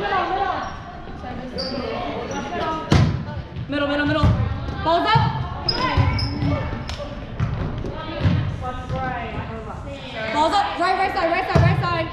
Middle, middle, middle. Balls up. Balls up. Right side, right side, right side.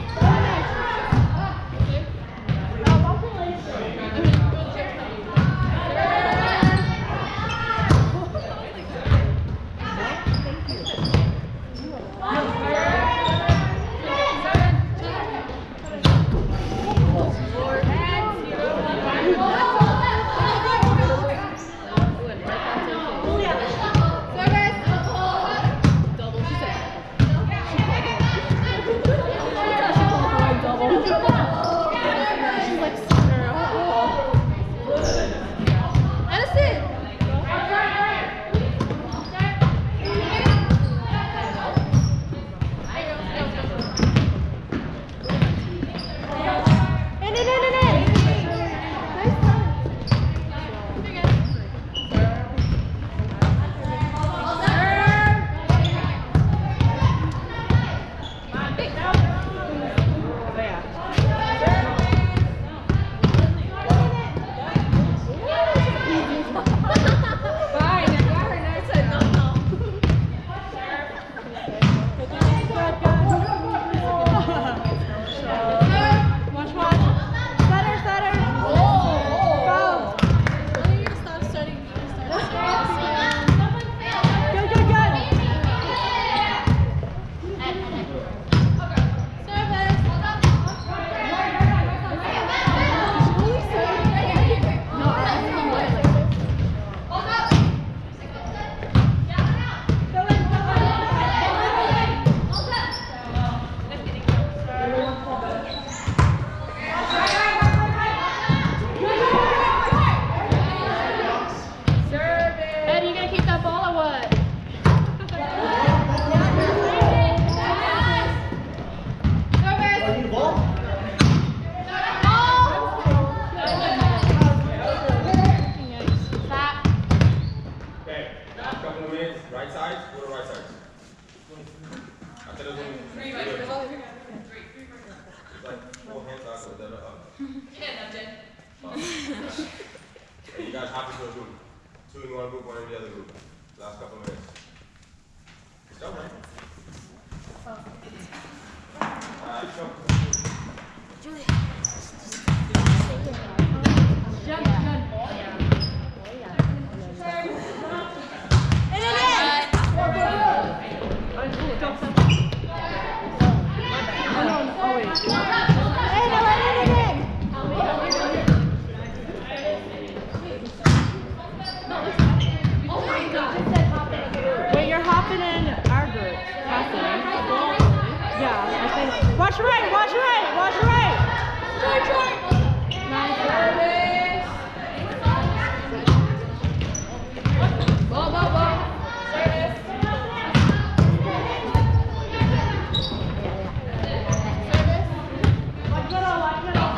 Right sides? Go to right sides. After there's only three. It's like 4 hands out with the other up. Yeah, no, Jen. And you guys hop into a group. 2 in one group, 1 in the other group. Last couple minutes. Let's go, man. Alright, go. Julia. Watch right, watch right, watch right. Nice service. Ball, ball, ball. Service. Watch middle, watch middle.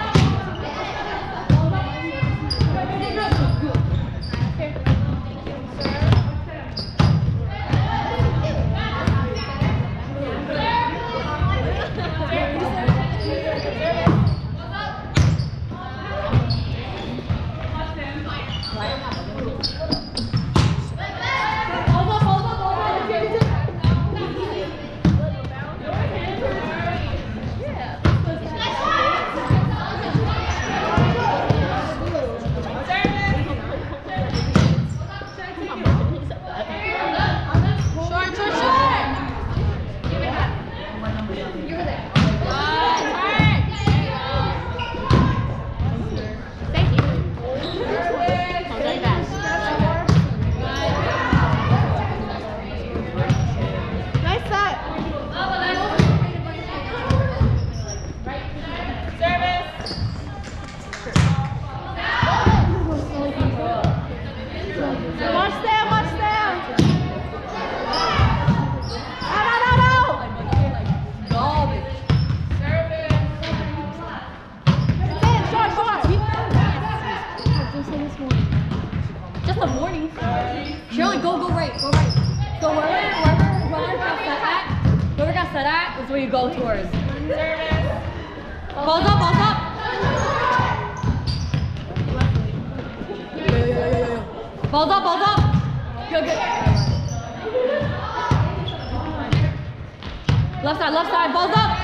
Just a morning. Shirley, go right. Go right. So whoever got set at is where you go towards. Service. Balls up. Balls up, balls up. Good, good. Left side, balls up.